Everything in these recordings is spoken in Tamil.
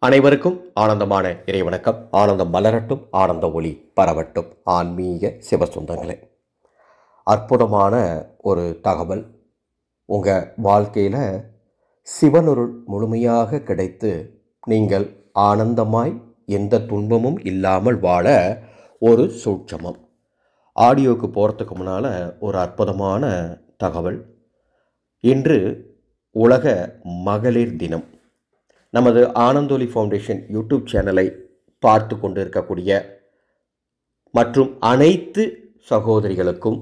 அனைவருக்கும் ஆனந்தமான இறைவணக்கம். ஆனந்தம் மலரட்டும், ஆனந்த ஒளி பரவட்டும். ஆன்மீக சிவசொந்தங்களே, அற்புதமான ஒரு தகவல். உங்கள் வாழ்க்கையில் சிவனருள் முழுமையாக கிடைத்து நீங்கள் ஆனந்தமாய் எந்த துன்பமும் இல்லாமல் வாழ ஒரு சூட்சமம். ஆடியோவுக்கு போகிறதுக்கு முன்னால் ஒரு அற்புதமான தகவல். இன்று உலக மகளிர் தினம். நமது ஆனந்தொலி ஃபவுண்டேஷன் யூடியூப் சேனலை பார்த்து கொண்டு இருக்கக்கூடிய மற்றும் அனைத்து சகோதரிகளுக்கும்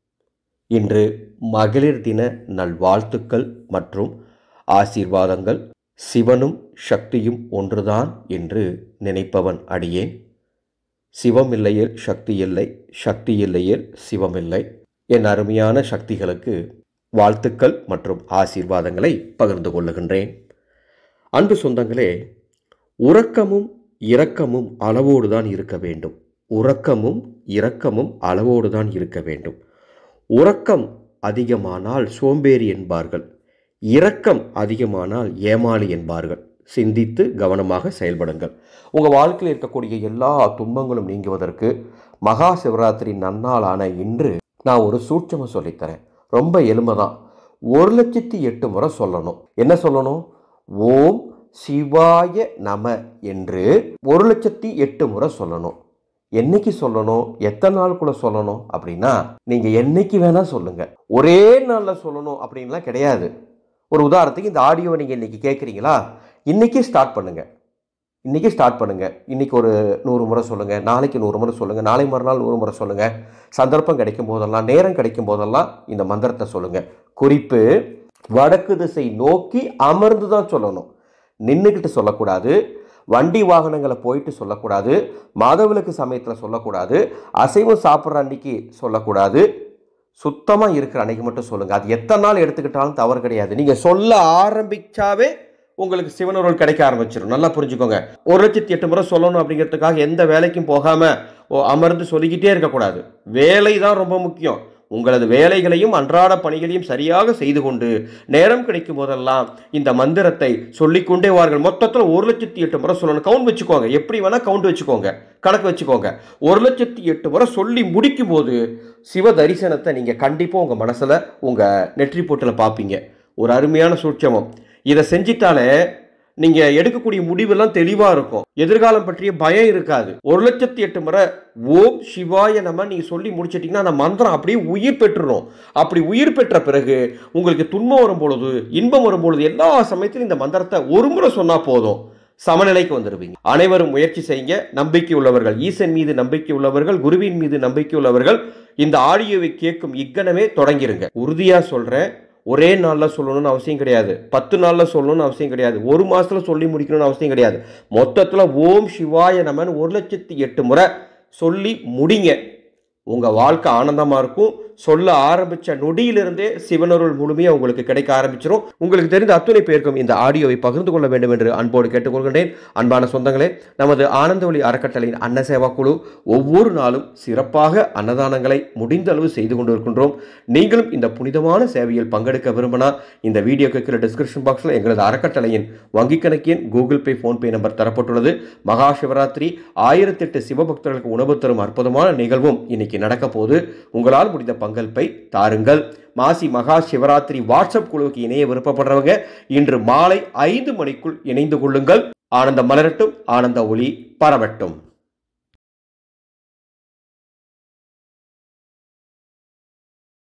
இன்று மகளிர் தின நல்வாழ்த்துக்கள் மற்றும் ஆசீர்வாதங்கள். சிவனும் சக்தியும் ஒன்றுதான் என்று நினைப்பவன் அடியேன். சிவம் இல்லையேல் சக்தி இல்லை, சக்தி இல்லையேல் சிவம் இல்லை. என் அருமையான சக்திகளுக்கு வாழ்த்துக்கள் மற்றும் ஆசீர்வாதங்களை பகிர்ந்து கொள்ளுகின்றேன். அன்பு சொந்தங்களே, உறக்கமும் இரக்கமும் அளவோடு தான் இருக்க வேண்டும். உறக்கமும் இரக்கமும் அளவோடு தான் இருக்க வேண்டும். உறக்கம் அதிகமானால் சோம்பேறி என்பார்கள், இரக்கம் அதிகமானால் ஏமாளி என்பார்கள். சிந்தித்து கவனமாக செயல்படுங்கள். உங்கள் வாழ்க்கையில் இருக்கக்கூடிய எல்லா துன்பங்களும் நீங்குவதற்கு மகா சிவராத்திரி நன்னாளான இன்று நான் ஒரு சூட்சமம் சொல்லித்தரேன். ரொம்ப எளிமைதான். 1,08,000 முறை சொல்லணும். என்ன சொல்லணும்? ஓம் சிவாய நம என்று 1,08,000 முறை சொல்லணும். என்னைக்கு சொல்லணும்? எத்தனை நாளுக்குள்ள சொல்லணும் அப்படின்னா, நீங்கள் என்னைக்கு வேணால் சொல்லுங்கள். ஒரே நாளில் சொல்லணும் அப்படின்லாம் கிடையாது. ஒரு உதாரணத்துக்கு, இந்த ஆடியோவை நீங்கள் இன்றைக்கி கேட்குறீங்களா? இன்றைக்கி ஸ்டார்ட் பண்ணுங்கள். இன்றைக்கி ஒரு 100 முறை சொல்லுங்கள், நாளைக்கு 100 முறை சொல்லுங்கள், நாளை மறுநாள் 100 முறை சொல்லுங்கள். சந்தர்ப்பம் கிடைக்கும் போதெல்லாம், நேரம் கிடைக்கும் போதெல்லாம் இந்த மந்திரத்தை சொல்லுங்கள். குறிப்பு: வடக்கு திசை நோக்கி அமர்ந்து தான் சொல்லணும். நின்றுக்கிட்டு சொல்லக்கூடாது, வண்டி வாகனங்களை போயிட்டு சொல்லக்கூடாது, மாதவிலக்கு சமயத்தில் சொல்லக்கூடாது, அசைவம் சாப்பிட்ற அன்னைக்கு சொல்லக்கூடாது. சுத்தமாக இருக்கிற அன்னைக்கு மட்டும் சொல்லுங்கள். அது எத்தனை நாள் எடுத்துக்கிட்டாலும் தவறு கிடையாது. நீங்கள் சொல்ல ஆரம்பித்தாவே உங்களுக்கு சிவனருள் கிடைக்க ஆரம்பிச்சிடும். நல்லா புரிஞ்சுக்கோங்க. 1,08,000 முறை சொல்லணும் அப்படிங்கிறதுக்காக எந்த வேலைக்கும் போகாமல் அமர்ந்து சொல்லிக்கிட்டே இருக்கக்கூடாது. வேலை தான் ரொம்ப முக்கியம். உங்களது வேலைகளையும் அன்றாட பணிகளையும் சரியாக செய்து கொண்டு நேரம் கிடைக்கும் போதெல்லாம் இந்த மந்திரத்தை சொல்லிக்கொண்டே வார்கள். மொத்தத்தில் 1,08,000 முறை சொல்லணும். கவுண்ட் வச்சுக்கோங்க. எப்படி வேணால் கவுண்ட் வச்சுக்கோங்க, கணக்கு வச்சுக்கோங்க. 1,08,000 முறை சொல்லி முடிக்கும் போது சிவ தரிசனத்தை நீங்கள் கண்டிப்பாக உங்கள் மனசில், உங்கள் நெற்றி போட்டில் பார்ப்பீங்க. ஒரு அருமையான சூட்சமம். இதை செஞ்சிட்டாலே நீங்கள் எடுக்கக்கூடிய முடிவெல்லாம் தெளிவாக இருக்கும். எதிர்காலம் பற்றிய பயம் இருக்காது. 1,08,000 முறை ஓம் சிவாய நம நீங்கள் சொல்லி முடிச்சிட்டிங்கன்னா அந்த மந்திரம் அப்படியே உயிர் பெற்றுரும். அப்படி உயிர் பெற்ற பிறகு உங்களுக்கு துன்பம் வரும் பொழுது, இன்பம் வரும் பொழுது, எல்லா சமயத்திலும் இந்த மந்திரத்தை ஒரு முறை சொன்னால் போதும், சமநிலைக்கு வந்துடுவீங்க. அனைவரும் முயற்சி செய்யுங்க. நம்பிக்கை உள்ளவர்கள், ஈசன் மீது நம்பிக்கை உள்ளவர்கள், குருவின் மீது நம்பிக்கை உள்ளவர்கள் இந்த ஆடியோவை கேட்கும் இக்கணமே தொடங்கிருங்க. உறுதியாக சொல்கிறேன். ஒரே நாளில் சொல்லணும்னு அவசியம் கிடையாது. 10 நாளில் சொல்லணும்னு அவசியம் கிடையாது. ஒரு மாதத்தில் சொல்லி முடிக்கணும்னு அவசியம் கிடையாது. மொத்தத்தில் ஓம் சிவாய நமன் 1,08,000 முறை சொல்லி முடிங்க. உங்கள் வாழ்க்கை ஆனந்தமாக இருக்கும். சொல்ல ஆரம்பித்த நொடியிலிருந்தே சிவனருள் முழுமையாக உங்களுக்கு கிடைக்க ஆரம்பிச்சிடும். உங்களுக்கு தெரிந்த அத்துணை பேருக்கும் இந்த ஆடியோவை பகிர்ந்து கொள்ள வேண்டும் என்று அன்போடு கேட்டுக்கொள்கின்றேன். அன்பான சொந்தங்களே, நமது ஆனந்த ஒளி அறக்கட்டளையின் அன்ன சேவா குழு ஒவ்வொரு நாளும் சிறப்பாக அன்னதானங்களை முடிந்த அளவு செய்து கொண்டு இருக்கின்றோம். நீங்களும் இந்த புனிதமான சேவையில் பங்கெடுக்க விரும்பினா இந்த வீடியோக்கு கீழே டிஸ்கிரிப்ஷன் பாக்ஸில் எங்களது அறக்கட்டளையின் வங்கி கணக்கின் கூகுள் பே, ஃபோன்பே நம்பர் தரப்பட்டுள்ளது. மகா சிவராத்திரி 1008 சிவபக்தர்களுக்கு உணவு தரும் அற்புதமான நிகழ்வும் இன்னைக்கு நடக்க போது. உங்களால் முடிந்த பங்களிப்பை தாருங்கள். மாசி மகா சிவராத்திரி வாட்ஸ்அப் குழுவுக்கு இணைய விருப்பப்படுறவங்க இன்று மாலை 5 மணிக்குள் இணைந்து கொள்ளுங்கள். ஆனந்தம் மலரட்டும், ஆனந்த ஒளி பரவட்டும்.